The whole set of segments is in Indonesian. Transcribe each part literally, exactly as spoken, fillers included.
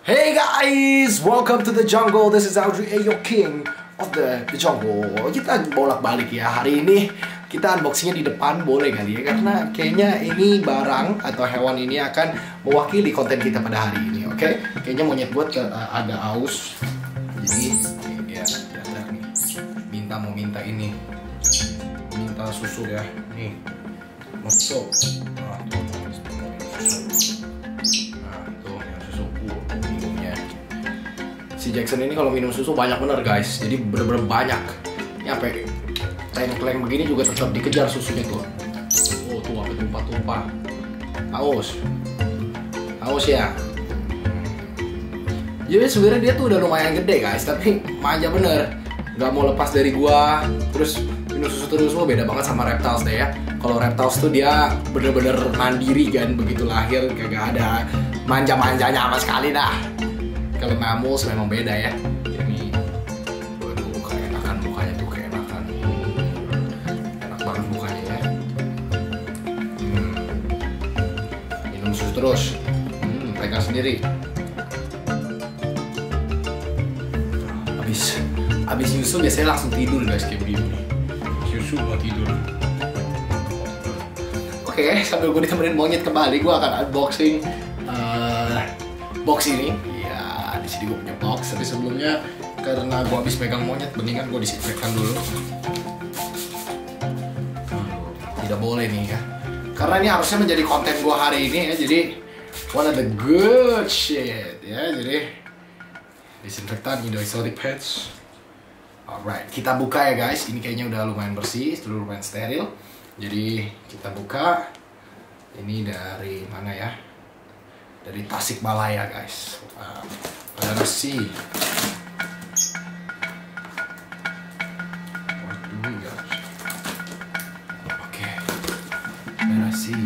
Hey guys, welcome to the jungle. This is Audrey, your king of the, the jungle. Kita bolak-balik ya hari ini. Kita unboxingnya di depan boleh kali ya, karena kayaknya ini barang atau hewan ini akan mewakili konten kita pada hari ini. Oke, okay? Kayaknya monyet buat uh, agak aus. Jadi ya dasar nih. Minta mau minta ini, minta susu ya. Nih, mau susu. Nah, tuh, susu. Nah, tuh yang susu minumnya. Si Jackson ini kalau minum susu banyak bener guys. Jadi bener-bener banyak. Ini apa? Kleng-kleng begini juga tetap dikejar susunya tuh. Oh tuh apa tumpah-tumpah. Aus. Aus ya. Jadi sebenarnya dia tuh udah lumayan gede guys, tapi manja bener. Gak mau lepas dari gua. Terus minum susu terus. Oh beda banget sama reptiles deh ya. Kalau reptiles tuh dia bener-bener mandiri kan, begitu lahir kagak ada manja-manjanya sama sekali dah. Kalau mammals memang beda ya. Ini waduh keenakan mukanya tuh, keenakan. Enak banget mukanya ya. Hmm. Minum susu terus. Hmm, pegang sendiri. Habis habis nyusu biasanya langsung tidur guys kayak begini. Susu mau tidur. Oke, okay, sambil gue ditemenin monyet kembali, gue akan unboxing uh, box ini. Ya, di sini gue punya box. Tapi sebelumnya karena gue habis pegang monyet, mendingan gue disinfektan dulu. Tidak boleh nih ya, karena ini harusnya menjadi konten gue hari ini ya. Jadi one of the good shit ya. Jadi disinfektan Indo-Exotic Pets. Alright, kita buka ya guys. Ini kayaknya udah lumayan bersih, sudah lumayan steril. Jadi kita buka. Ini dari mana ya? Dari Tasikmalaya guys. Wow. Ada nasi. What do we got? Oke. Ada nasi.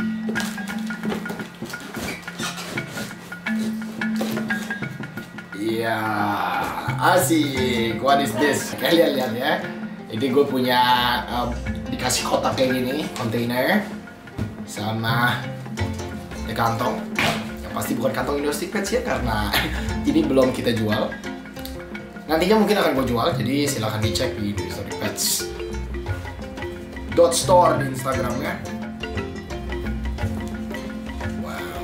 Iya, asik. What is this? Kalian lihat ya. Ini gue punya um, dikasih kotak kayak gini, kontainer sama ada kantong. Yang pasti bukan kantong Indo-Exotic Pets ya, karena ini belum kita jual. Nantinya mungkin akan gue jual, jadi silahkan dicek di Indo-Exotic Pets dot store di Instagramnya. Wow.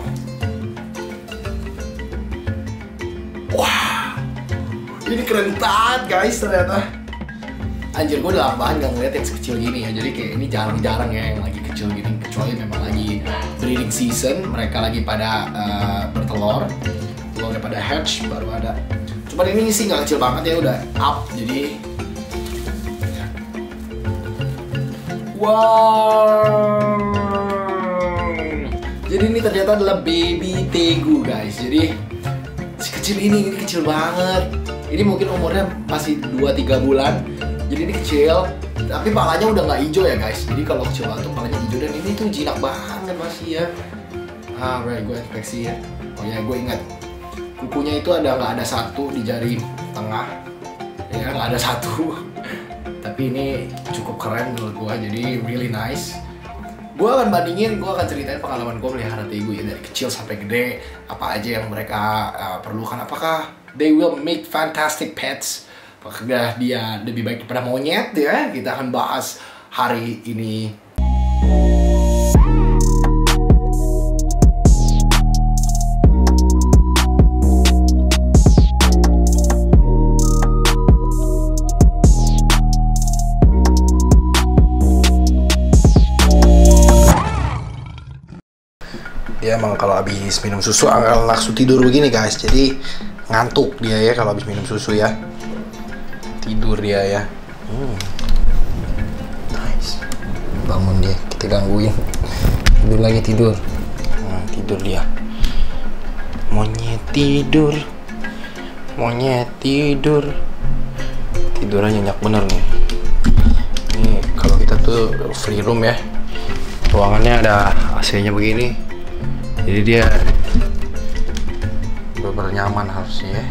Wah, ini keren banget guys ternyata. Anjir, gue udah lama banget gak ngeliat yang sekecil gini ya. Jadi kayak ini jarang-jarang ya yang lagi kecil gini. Kecuali memang lagi breeding season, mereka lagi pada uh, bertelur. Telurnya pada hatch, baru ada. Cuman ini sih gak kecil banget ya, udah up. Jadi ya. Wow. Jadi ini ternyata adalah baby tegu guys. Jadi si kecil ini, ini kecil banget. Ini mungkin umurnya masih dua tiga bulan. Jadi ini kecil, tapi palanya udah nggak hijau ya guys. Jadi kalau kecil banget tuh palanya hijau, dan ini tuh jinak banget masih ya. Ah, right, gue inspeksi ya. Oh ya, gue ingat kukunya itu ada nggak ada satu di jari tengah, ya nggak ada satu. Tapi ini cukup keren menurut gue, jadi really nice. Gue akan bandingin, gue akan ceritain pengalaman gue melihara tegu ya dari kecil sampai gede. Apa aja yang mereka uh, perlukan? Apakah they will make fantastic pets? Apakah dia lebih baik daripada monyet ya? Kita akan bahas hari ini. Dia emang kalau habis minum susu akan langsung tidur begini guys. Jadi ngantuk dia ya kalau habis minum susu ya. Tidur dia ya. Hmm. Nice. Bangun dia, kita gangguin. Tidur lagi, tidur. Nah, tidur dia. Monyet tidur. Monyet tidur. Tidurnya nyenyak bener nih. Ini kalau kita tuh free room ya. Ruangannya ada A C-nya begini. Jadi dia bener-bener nyaman harusnya ya.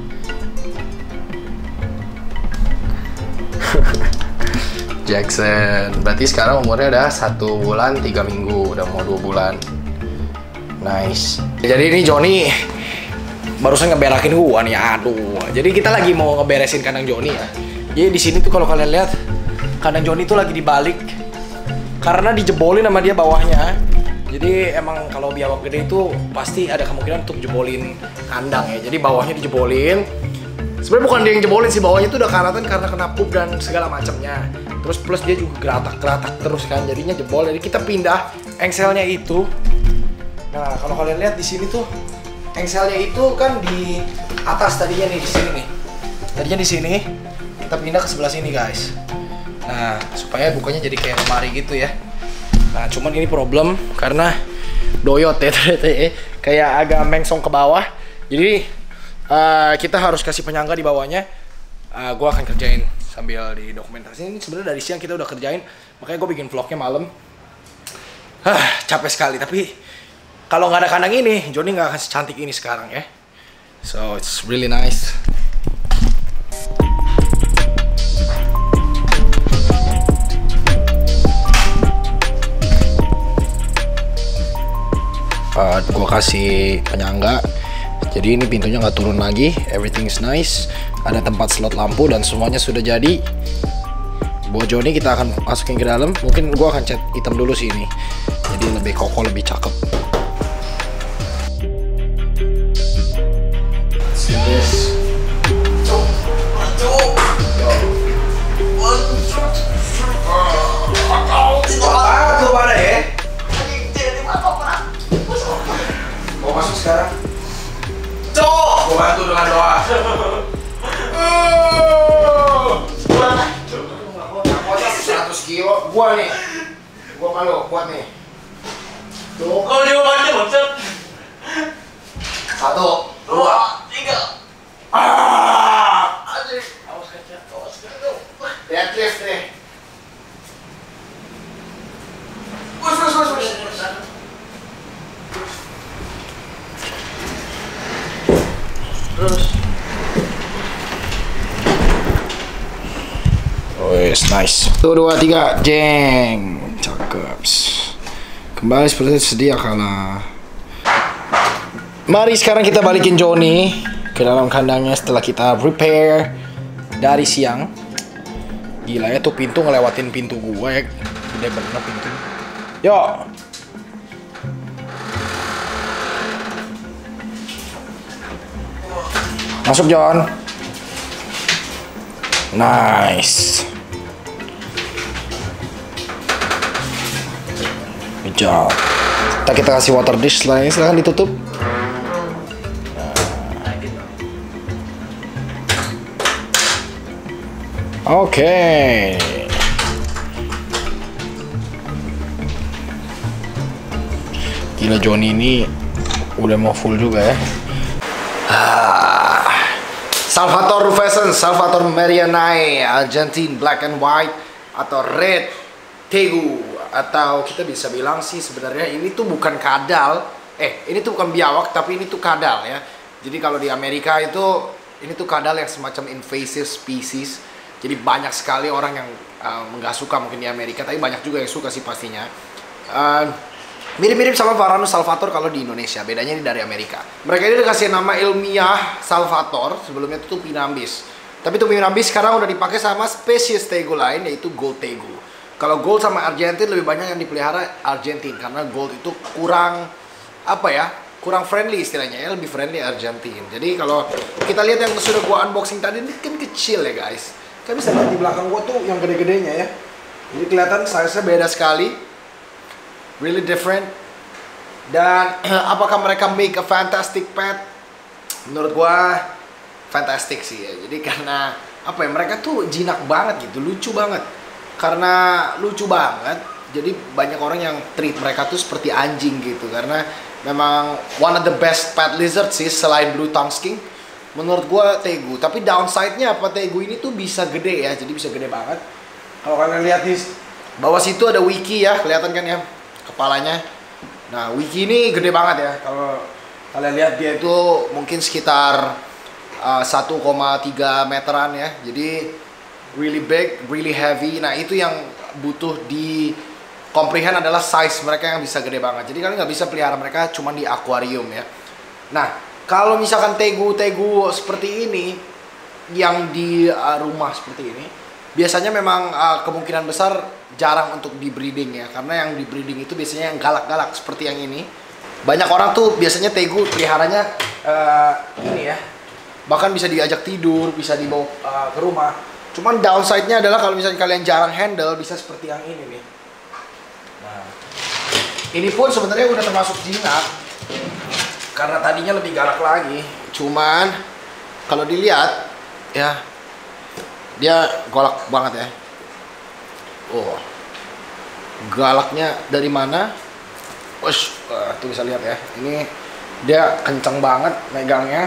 Jackson, berarti sekarang umurnya udah satu bulan tiga minggu, udah mau dua bulan. Nice. Jadi ini Johnny barusan ngeberakin gua nih, aduh. Jadi kita lagi mau ngeberesin kandang Joni ya. Jadi di sini tuh kalau kalian lihat kandang Joni tuh lagi dibalik karena dijebolin sama dia bawahnya. Jadi emang kalau biawak gede itu pasti ada kemungkinan untuk jebolin kandang ya. Jadi bawahnya dijebolin. Sebenarnya bukan dia yang jebolin sih, bawahnya itu udah karatan karena kena pup dan segala macamnya. Terus plus dia juga geratak-geratak terus kan, jadinya jebol. Jadi kita pindah engselnya itu. Nah kalau kalian lihat di sini tuh engselnya itu kan di atas tadinya nih, di sini nih. Tadinya di sini, kita pindah ke sebelah sini guys. Nah supaya bukanya jadi kayak lemari gitu ya. Nah cuman ini problem karena doyot ya ternyata ya, kayak agak mengsong ke bawah. Jadi Uh, kita harus kasih penyangga di bawahnya. Uh, gue akan kerjain sambil di dokumentasi. Ini sebenarnya dari siang kita udah kerjain, makanya gue bikin vlognya malam. Hah, capek sekali. Tapi kalau nggak ada kandang ini, Joni nggak akan secantik ini sekarang ya. So it's really nice. Uh, gue kasih penyangga. Jadi ini pintunya nggak turun lagi, everything is nice. Ada tempat slot lampu dan semuanya sudah jadi. Buat Joni kita akan masukin ke dalam. Mungkin gua akan cat hitam dulu sih ini. Jadi lebih kokoh, lebih cakep. Yes. Tuh pada ya. Mau masuk sekarang? Cok! Gua bantu dengan doa. Angkotnya seratus kilo. Gua nih. Gua malu, kuat nih. Tuh. Kalau dia bantu macet. Satu, dua, tiga. Ah! Aduh. Awas kaca, awas kaca. Deadlift nih. Wus, wus, wus, wus. Terus. Oh yes, nice. Satu, dua, tiga, jeng, cakep. Kembali seperti sedia kala. Mari sekarang kita balikin Joni ke dalam kandangnya setelah kita repair dari siang. Gila ya tuh pintu ngelewatin pintu gua ya, gede bener pintu. Yuk. Masuk John. Nice. Good job. Kita kita kasih water dish lah, silahkan ditutup. Oke. Okay. Gila Joni ini udah mau full juga ya. Ah. Salvatore Rufeson, Salvatore Marianai, Argentine Black and White atau Red Tegu, atau kita bisa bilang sih sebenarnya ini tuh bukan kadal, eh ini tuh bukan biawak tapi ini tuh kadal ya. Jadi kalau di Amerika itu ini tuh kadal yang semacam invasive species. Jadi banyak sekali orang yang nggak uh, suka mungkin di Amerika, tapi banyak juga yang suka sih pastinya. Uh, Mirip-mirip sama Varanus salvator kalau di Indonesia, bedanya ini dari Amerika. Mereka ini dikasih nama ilmiah Salvator, sebelumnya itu Tupinambis. Tapi Tupinambis sekarang udah dipakai sama spesies tegu lain, yaitu gold tegu. Kalau gold sama Argentine lebih banyak yang dipelihara Argentine, karena gold itu kurang, apa ya, kurang friendly istilahnya ya, lebih friendly Argentine. Jadi kalau kita lihat yang sudah gua unboxing tadi, ini kan kecil ya guys. Kan bisa lihat di belakang gua tuh yang gede-gedenya ya. Jadi kelihatan size-nya beda sekali. Really different. Dan apakah mereka make a fantastic pet? Menurut gua fantastic sih ya. Jadi karena apa ya, mereka tuh jinak banget gitu, lucu banget. Karena lucu banget, jadi banyak orang yang treat mereka tuh seperti anjing gitu. Karena memang one of the best pet lizard sih selain blue tongue skink. Menurut gua tegu. Tapi downside-nya apa, tegu ini tuh bisa gede ya. Jadi bisa gede banget. Kalau kalian lihat di bawah situ ada wiki ya, kelihatan kan ya kepalanya. Nah, wiki ini gede banget ya. Kalau kalian lihat dia itu mungkin sekitar uh, satu koma tiga meteran ya. Jadi really big, really heavy. Nah, itu yang butuh di comprehend adalah size mereka yang bisa gede banget. Jadi kalian nggak bisa pelihara mereka cuma di akuarium ya. Nah, Kalau misalkan tegu-tegu seperti ini yang di uh, rumah seperti ini, biasanya memang uh, kemungkinan besar jarang untuk di breeding ya, karena yang di breeding itu biasanya yang galak-galak seperti yang ini. Banyak orang tuh biasanya tegu peliharanya uh, ini ya, bahkan bisa diajak tidur, bisa dibawa uh, ke rumah. Cuman downside-nya adalah kalau misalnya kalian jarang handle, bisa seperti yang ini nih. Nah, ini pun sebenarnya udah termasuk jinak, karena tadinya lebih galak lagi. Cuman kalau dilihat ya, dia galak banget ya. Oh, galaknya dari mana? Wush, uh, tuh bisa lihat ya. Ini dia kenceng banget megangnya,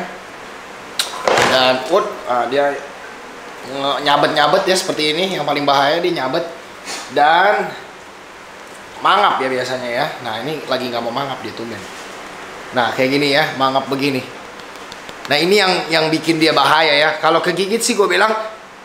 dan wood, uh, dia nyabet-nyabet ya seperti ini. Yang paling bahaya dia nyabet dan mangap ya biasanya ya. Nah ini lagi nggak mau mangap dia tuh men. Nah kayak gini ya, mangap begini. Nah ini yang yang bikin dia bahaya ya. Kalau kegigit sih gue bilang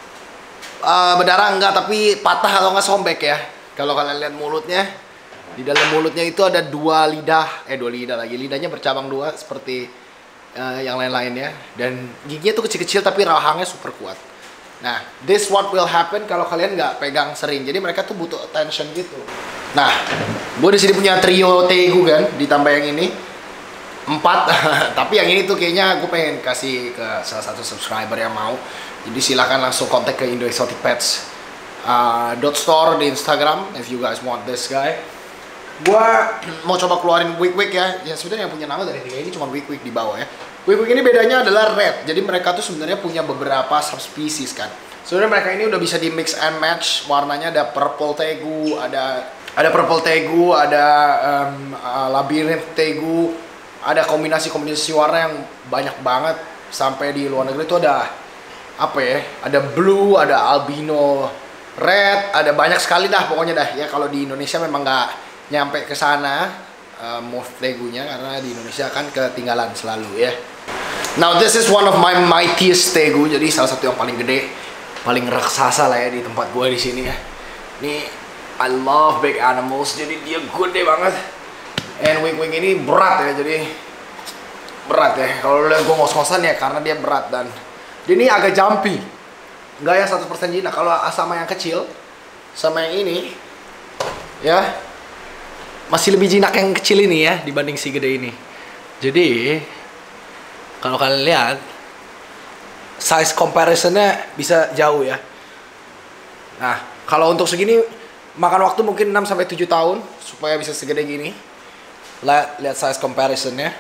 uh, berdarah enggak, tapi patah atau nggak sobek ya. Kalau kalian lihat mulutnya, di dalam mulutnya itu ada dua lidah, eh dua lidah lagi, lidahnya bercabang dua seperti uh, yang lain-lainnya. Dan giginya tuh kecil-kecil tapi rahangnya super kuat. Nah, this what will happen kalau kalian nggak pegang sering. Jadi mereka tuh butuh attention gitu. Nah, gue di sini punya trio tegu kan, ditambah yang ini empat. Tapi yang ini tuh kayaknya gue pengen kasih ke salah satu subscriber yang mau. Jadi silahkan langsung kontak ke Indo Exotic Pets uh, dot store di Instagram if you guys want this guy. Gue mau coba keluarin wig-wig ya. Ya sebenarnya yang punya nama dari dia ini cuma wig-wig di bawah ya. Wig-wig ini bedanya adalah red. Jadi mereka tuh sebenarnya punya beberapa subspecies kan. Sebenarnya mereka ini udah bisa di mix and match. Warnanya ada purple tegu, ada ada purple tegu, ada um, uh, labyrinth tegu, ada kombinasi-kombinasi warna yang banyak banget. Sampai di luar negeri tuh ada apa ya? Ada blue, ada albino red, ada banyak sekali dah pokoknya dah ya. Kalau di Indonesia memang nggak nyampe ke sana. Uh, morph tegunya karena di Indonesia kan ketinggalan selalu ya. Now this is one of my mightiest tegu, jadi salah satu yang paling gede, paling raksasa lah ya di tempat gue di sini ya. Ini I love big animals, jadi dia gede banget. And wig-wig ini berat ya, jadi berat ya. Kalau lihat gue ngos-ngosan ya karena dia berat dan dia ini agak jumpy, nggak yang seratus persen jinak. Kalau sama yang kecil, sama yang ini, ya. Masih lebih jinak yang kecil ini ya dibanding si gede ini. Jadi kalau kalian lihat size comparisonnya bisa jauh ya. Nah kalau untuk segini makan waktu mungkin enam sampai tujuh tahun supaya bisa segede gini. Lihat lihat size comparisonnya.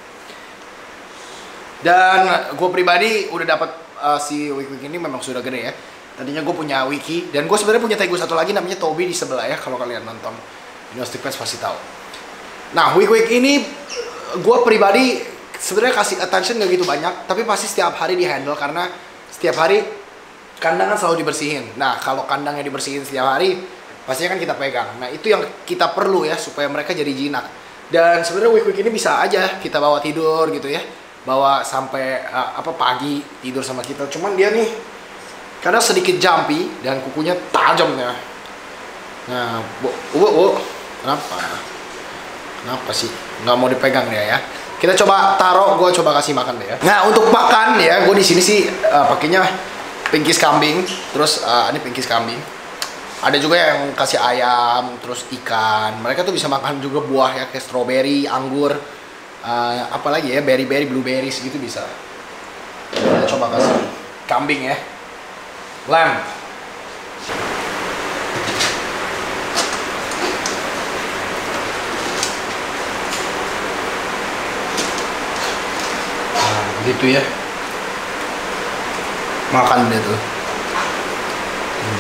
Dan gue pribadi udah dapat uh, si wig-wig ini memang sudah gede ya. Tadinya gue punya wiki dan gue sebenarnya punya tegu satu lagi namanya Toby di sebelah ya, kalau kalian nonton Exotic Pets pasti tahu. Nah, wig-wig ini gue pribadi sebenarnya kasih attention gak gitu banyak, tapi pasti setiap hari di handle karena setiap hari kandang kan selalu dibersihin. Nah, kalau kandangnya dibersihin setiap hari, pastinya kan kita pegang. Nah, itu yang kita perlu ya supaya mereka jadi jinak. Dan sebenarnya wig-wig ini bisa aja kita bawa tidur gitu ya, bawa sampai uh, apa pagi tidur sama kita. Cuman dia nih kadang sedikit jumpy dan kukunya tajam ya. Nah, bu, bu, bu. Kenapa? Kenapa sih? Nggak mau dipegang dia ya. Kita coba taruh, gue coba kasih makan deh ya. Nah untuk makan ya, gue di sini sih uh, pakainya pinkies kambing. Terus uh, ini pinkies kambing. Ada juga yang kasih ayam, terus ikan. Mereka tuh bisa makan juga buah ya, kayak strawberry, anggur, uh, apalagi ya, berry-berry, blueberries gitu bisa. Kita coba kasih kambing ya. Lamb. Gitu ya, makan deh tuh. hmm.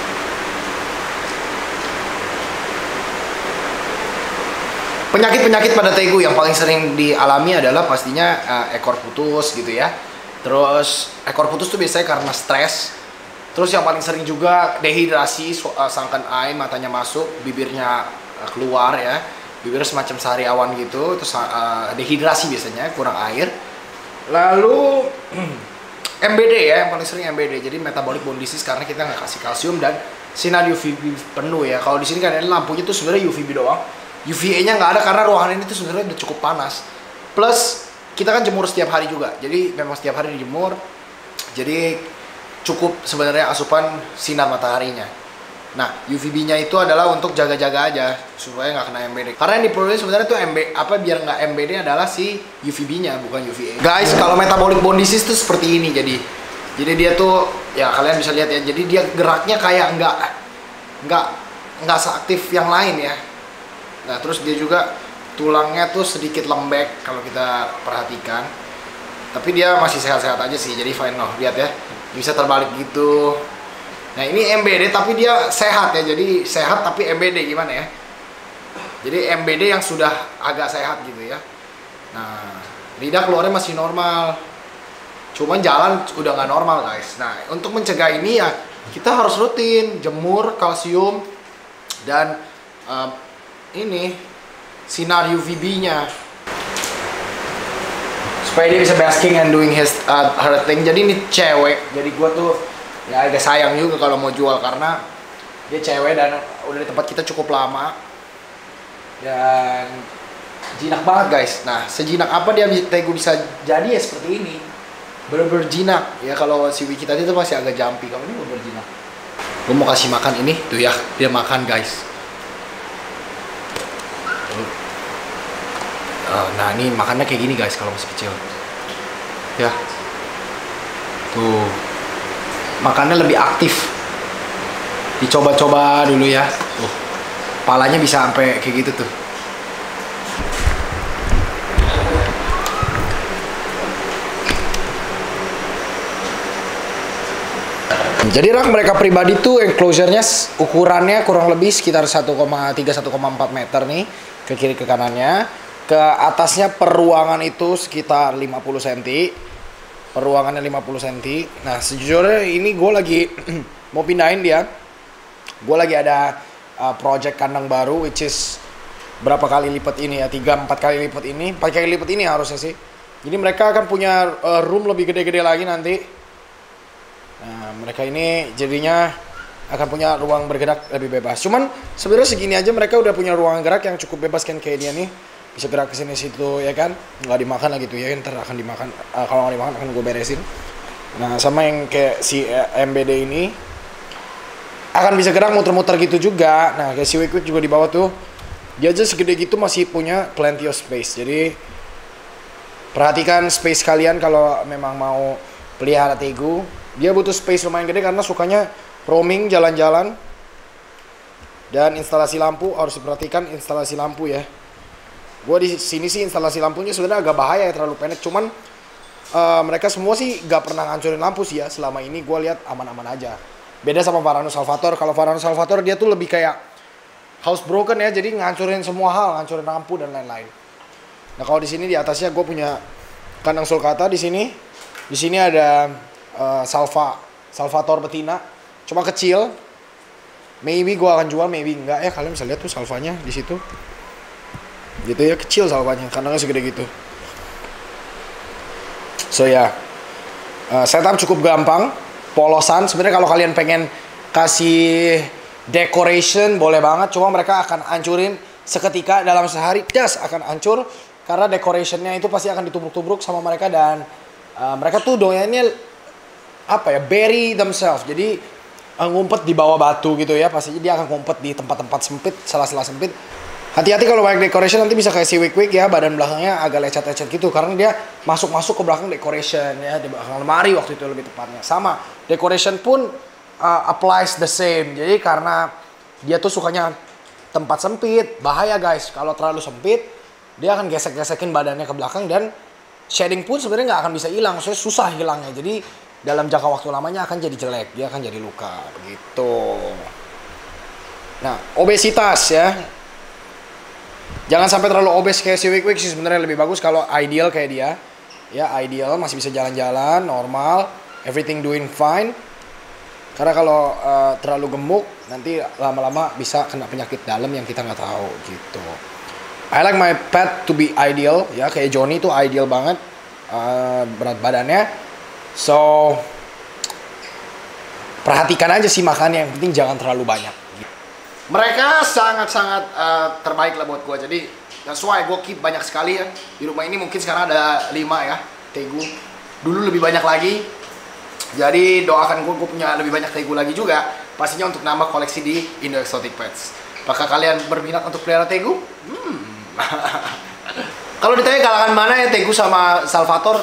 Penyakit-penyakit pada tegu yang paling sering dialami adalah pastinya uh, ekor putus gitu ya. Terus ekor putus tuh biasanya karena stres. Terus yang paling sering juga dehidrasi, uh, sangkan air, matanya masuk, bibirnya uh, keluar ya, bibirnya semacam sariawan gitu. Terus uh, dehidrasi biasanya, kurang air. Lalu M B D ya, yang paling sering M B D, jadi metabolic bone disease karena kita nggak kasih kalsium dan sinar U V B penuh ya. Kalau di sini kan ini lampunya tuh sebenarnya U V B doang, U V A-nya nggak ada karena ruangan ini tuh sebenarnya udah cukup panas. Plus kita kan jemur setiap hari juga, jadi memang setiap hari dijemur, jadi cukup sebenarnya asupan sinar mataharinya. Nah, U V B-nya itu adalah untuk jaga-jaga aja supaya nggak kena M B D. Karena yang diperlukan sebenarnya tuh M B apa biar nggak M B D adalah si U V B-nya, bukan U V A. Guys, kalau metabolic bone disease tuh seperti ini, jadi jadi dia tuh ya kalian bisa lihat ya, jadi dia geraknya kayak nggak nggak nggak seaktif yang lain ya. Nah, terus dia juga tulangnya tuh sedikit lembek kalau kita perhatikan, tapi dia masih sehat-sehat aja sih, jadi fine loh. Lihat ya, bisa terbalik gitu. Nah, ini M B D tapi dia sehat ya, jadi sehat tapi M B D gimana ya, jadi M B D yang sudah agak sehat gitu ya. Nah, lidah keluarnya masih normal, cuman jalan udah nggak normal guys. Nah, untuk mencegah ini ya kita harus rutin jemur kalsium dan uh, ini sinar U V B-nya supaya dia bisa basking and doing his uh, her thing. Jadi ini cewek, jadi gua tuh ya agak sayang juga kalau mau jual karena dia cewek dan udah di tempat kita cukup lama dan jinak banget guys. Nah, sejinak apa dia Tegu bisa jadi ya seperti ini, bener-bener jinak ya. Kalau si Wiki tadi tuh masih agak jumpy, kalau ini bener-bener jinak. Gue mau kasih makan ini tuh ya, dia makan guys. Uh, nah ini makannya kayak gini guys kalau masih kecil ya, tuh makannya lebih aktif, dicoba-coba dulu ya. Tuh palanya bisa sampai kayak gitu tuh. Jadi rak mereka pribadi tuh enclosure-nya ukurannya kurang lebih sekitar satu koma tiga sampai satu koma empat meter nih, ke kiri ke kanannya. Ke atasnya per ruangan itu sekitar lima puluh sentimeter. Per ruangannya lima puluh sentimeter. Nah, sejujurnya ini gue lagi mau pindahin dia. Gue lagi ada uh, project kandang baru, which is berapa kali lipat ini ya, tiga empat kali lipat ini, empat kali lipat ini harusnya sih. Jadi mereka akan punya uh, room lebih gede-gede lagi nanti. Nah, mereka ini jadinya akan punya ruang bergerak lebih bebas. Cuman sebenarnya segini aja mereka udah punya ruang gerak yang cukup bebas kan, kayak dia nih. Bisa gerak ke sini situ ya kan, nggak dimakan lagi tuh ya, ntar akan dimakan. Uh, kalau nggak dimakan akan gue beresin. Nah, sama yang kayak si M B D ini akan bisa gerak muter-muter gitu juga. Nah, kayak si Wik Wik juga di bawah tuh, dia aja segede gitu masih punya plenty of space. Jadi perhatikan space kalian kalau memang mau pelihara Tegu. Dia butuh space lumayan gede karena sukanya roaming, jalan-jalan. Dan instalasi lampu harus diperhatikan, instalasi lampu ya. Gue di sini sih instalasi lampunya sebenarnya agak bahaya ya, terlalu pendek. Cuman uh, mereka semua sih gak pernah ngancurin lampu sih ya. Selama ini gue lihat aman-aman aja. Beda sama Varanus Salvator. Kalau Varanus Salvator dia tuh lebih kayak housebroken ya. Jadi ngancurin semua hal, ngancurin lampu dan lain-lain. Nah, kalau di sini di atasnya gue punya kandang sulcata di sini. Di sini ada uh, salva, Salvator betina. Cuma kecil. Maybe gue akan jual, maybe enggak ya. Kalian bisa lihat tuh salvanya di situ. Gitu ya, kecil salvanya, kandangnya segede gitu. So ya, yeah. uh, setup cukup gampang, polosan. Sebenarnya kalau kalian pengen kasih decoration boleh banget, cuma mereka akan hancurin seketika dalam sehari, das akan hancur karena decorationnya itu pasti akan ditubruk-tubruk sama mereka dan uh, mereka tuh doyannya apa ya, bury themselves. Jadi uh, ngumpet di bawah batu gitu ya, pasti dia akan ngumpet di tempat-tempat sempit, sela-sela sempit. Hati-hati kalau banyak decoration nanti bisa kayak si Wik Wik ya, badan belakangnya agak lecet-lecet gitu karena dia masuk-masuk ke belakang decoration ya, di belakang lemari waktu itu lebih tepatnya. Sama, decoration pun uh, applies the same. Jadi karena dia tuh sukanya tempat sempit, bahaya guys. Kalau terlalu sempit, dia akan gesek-gesekin badannya ke belakang dan shading pun sebenarnya nggak akan bisa hilang, maksudnya susah hilangnya. Jadi dalam jangka waktu lamanya akan jadi jelek, dia akan jadi luka begitu. Nah, obesitas ya. Jangan sampai terlalu obes kayak si Wik Wik sih, sebenarnya lebih bagus kalau ideal kayak dia. Ya, ideal masih bisa jalan-jalan normal, everything doing fine. Karena kalau uh, terlalu gemuk nanti lama-lama bisa kena penyakit dalam yang kita nggak tahu gitu. I like my pet to be ideal ya, kayak Johnny tuh ideal banget uh, berat badannya. So perhatikan aja sih makannya, yang penting jangan terlalu banyak. Mereka sangat-sangat uh, terbaik lah buat gue. Jadi That's why gue keep banyak sekali ya. Di rumah ini mungkin sekarang ada lima ya, Tegu. Dulu lebih banyak lagi. Jadi doakan gue, gue punya lebih banyak Tegu lagi juga. Pastinya untuk nambah koleksi di Indo Exotic Pets. Apakah kalian berminat untuk pelihara Tegu? Hmm. Kalau ditanya kalangan mana ya, Tegu sama Salvatore,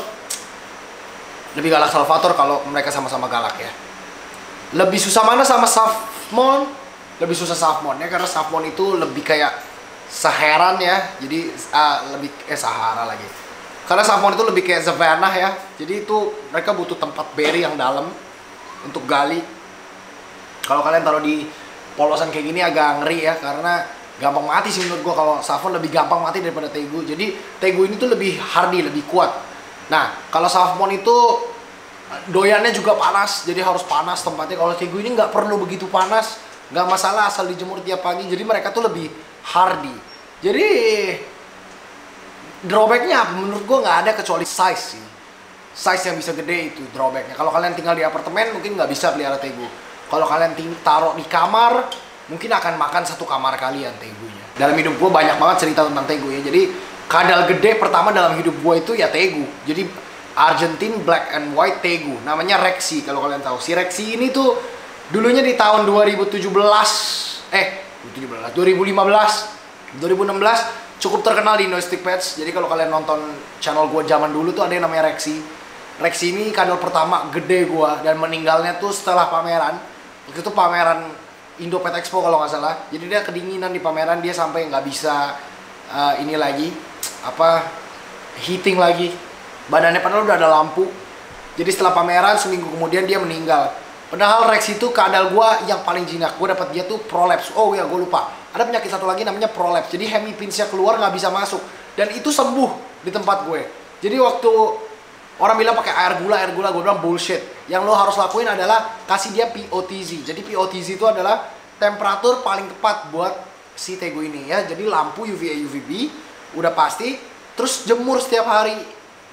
lebih galak Salvatore kalau mereka sama-sama galak ya. Lebih susah mana sama Safmon? Lebih susah Safmon ya, karena Safmon itu lebih kayak Saharan ya, jadi uh, lebih eh Sahara lagi. Karena Safmon itu lebih kayak Savannah ya, jadi itu mereka butuh tempat bury yang dalam untuk gali. Kalau kalian taruh di polosan kayak gini agak ngeri ya, karena gampang mati sih menurut gua. Kalau Safmon lebih gampang mati daripada Tegu. Jadi Tegu ini tuh lebih hardy, lebih kuat. Nah, kalau Safmon itu doyannya juga panas, jadi harus panas tempatnya. Kalau Tegu ini nggak perlu begitu panas, nggak masalah asal dijemur tiap pagi. Jadi mereka tuh lebih hardy. Jadi drawbacknya apa? Menurut gua nggak ada kecuali size sih. Size yang bisa gede itu drawbacknya. Kalau kalian tinggal di apartemen mungkin nggak bisa pelihara Tegu. Kalau kalian taruh di kamar, mungkin akan makan satu kamar kalian Tegunya. Dalam hidup gua banyak banget cerita tentang Tegu ya. Jadi kadal gede pertama dalam hidup gua itu ya Tegu. Jadi Argentine Black and White Tegu, namanya Rexy kalau kalian tahu. Si Rexy ini tuh dulunya di tahun dua ribu tujuh belas, eh dua ribu lima belas, dua ribu enam belas cukup terkenal di Indo Exotic Pets. Jadi kalau kalian nonton channel gua zaman dulu tuh ada yang namanya Rexy. Rexy ini kadal pertama gede gua dan meninggalnya tuh setelah pameran. Waktu itu pameran Indo Pet Expo kalau nggak salah. Jadi dia kedinginan di pameran, dia sampai nggak bisa uh, ini lagi apa heating lagi. Badannya padahal udah ada lampu. Jadi setelah pameran seminggu kemudian dia meninggal. Padahal Rex itu kadal gua yang paling jinak. Gua dapat dia tuh prolapse. Oh ya, gue lupa. Ada penyakit satu lagi namanya prolapse. Jadi hemipinsnya keluar nggak bisa masuk. Dan itu sembuh di tempat gue. Jadi waktu orang bilang pakai air gula, air gula, gue bilang bullshit. Yang lo harus lakuin adalah kasih dia P O T Z. Jadi P O T Z itu adalah temperatur paling tepat buat si Tegu ini ya. Jadi lampu U V A U V B udah pasti. Terus jemur setiap hari.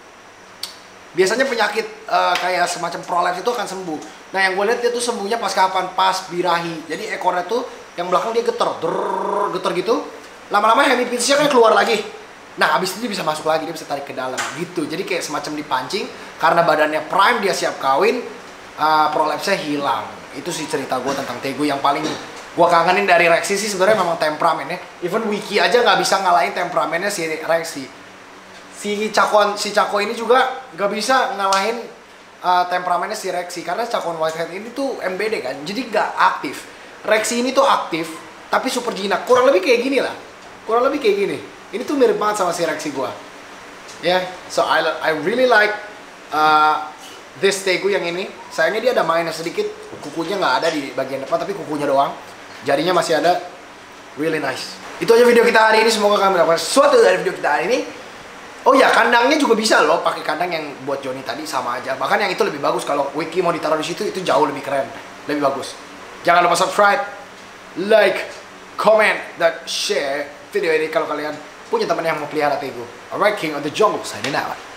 Biasanya penyakit uh, kayak semacam prolapse itu akan sembuh. Nah yang gue lihat dia tuh sembuhnya pas kapan? Pas birahi. Jadi ekornya tuh yang belakang dia geter, Drrrr, geter gitu. Lama-lama hemipinsnya kan keluar lagi. Nah habis itu dia bisa masuk lagi, dia bisa tarik ke dalam gitu. Jadi kayak semacam dipancing. Karena badannya prime, dia siap kawin, uh, prolapse-nya hilang. Itu sih cerita gue tentang Tegu. Yang paling gue kangenin dari Rexy sih sebenarnya memang temperamennya. Even Wiki aja nggak bisa ngalahin temperamennya si Rexy. Si Cakon, si Cako ini juga gak bisa ngalahin uh, temperamennya si Rexy. Karena Cakon Whitehead ini tuh M B D kan, jadi gak aktif. Rexy ini tuh aktif, tapi super jinak. Kurang lebih kayak gini lah. Kurang lebih kayak gini. Ini tuh mirip banget sama si Rexy gua. Ya, yeah. So I, I really like uh, this Tegu yang ini. Sayangnya dia ada mainnya sedikit. Kukunya gak ada di bagian depan, tapi kukunya doang. Jarinya masih ada. Really nice. Itu aja video kita hari ini. Semoga kalian mendapatkan sesuatu dari video kita hari ini. Oh ya, kandangnya juga bisa loh, pakai kandang yang buat Johnny tadi sama aja. Bahkan yang itu lebih bagus kalau Wiki mau ditaruh di situ, itu jauh lebih keren, lebih bagus. Jangan lupa subscribe, like, comment, dan share video ini kalau kalian punya teman yang mau pelihara Tegu. Alright, King of the Jungle signing out.